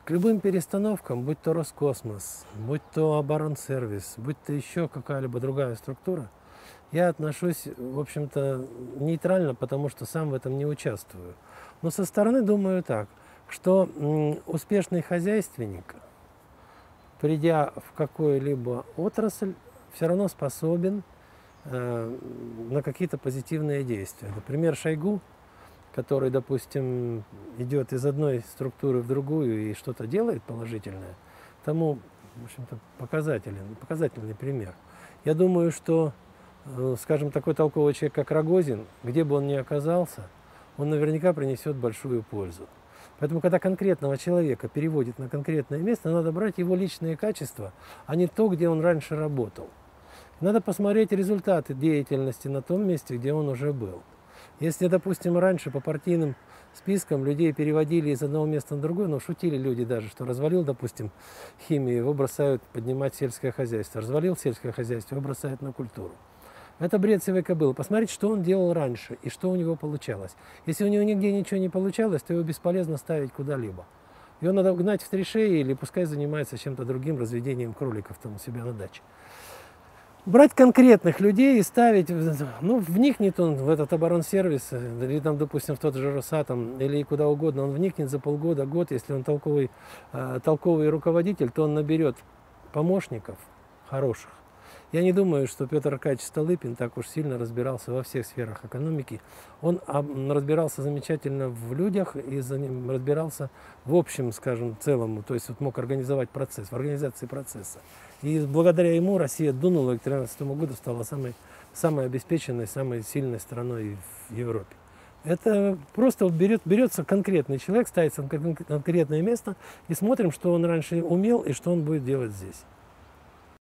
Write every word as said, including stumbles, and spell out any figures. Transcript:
К любым перестановкам, будь то Роскосмос, будь то Оборонсервис, будь то еще какая-либо другая структура, я отношусь, в общем-то, нейтрально, потому что сам в этом не участвую. Но со стороны думаю так, что м, успешный хозяйственник, придя в какую-либо отрасль, все равно способен э, на какие-то позитивные действия. Например, Шойгу, который, допустим, идет из одной структуры в другую и что-то делает положительное, тому, в общем-то, показательный, показательный пример. Я думаю, что, э, скажем, такой толковый человек, как Рогозин, где бы он ни оказался, он наверняка принесет большую пользу. Поэтому, когда конкретного человека переводят на конкретное место, надо брать его личные качества, а не то, где он раньше работал. Надо посмотреть результаты деятельности на том месте, где он уже был. Если, допустим, раньше по партийным спискам людей переводили из одного места на другое, ну, шутили люди даже, что развалил, допустим, химию, его бросают поднимать сельское хозяйство. Развалил сельское хозяйство, его бросают на культуру. Это бред сивой кобылы. Посмотреть, что он делал раньше и что у него получалось. Если у него нигде ничего не получалось, то его бесполезно ставить куда-либо. Его надо гнать в три шеи или пускай занимается чем-то другим, разведением кроликов там у себя на даче. Брать конкретных людей и ставить, ну, вникнет он в этот оборонсервис, или там, допустим, в тот же Росатом, или куда угодно, он вникнет за полгода, год, если он толковый, э, толковый руководитель, то он наберет помощников хороших. Я не думаю, что Петр Аркадьевич Столыпин так уж сильно разбирался во всех сферах экономики. Он разбирался замечательно в людях и за ним разбирался в общем, скажем, целом. То есть вот мог организовать процесс, в организации процесса. И благодаря ему Россия до две тысячи тринадцатого года стала самой, самой обеспеченной, самой сильной страной в Европе. Это просто берет, берется конкретный человек, ставится на конкретное место и смотрим, что он раньше умел и что он будет делать здесь.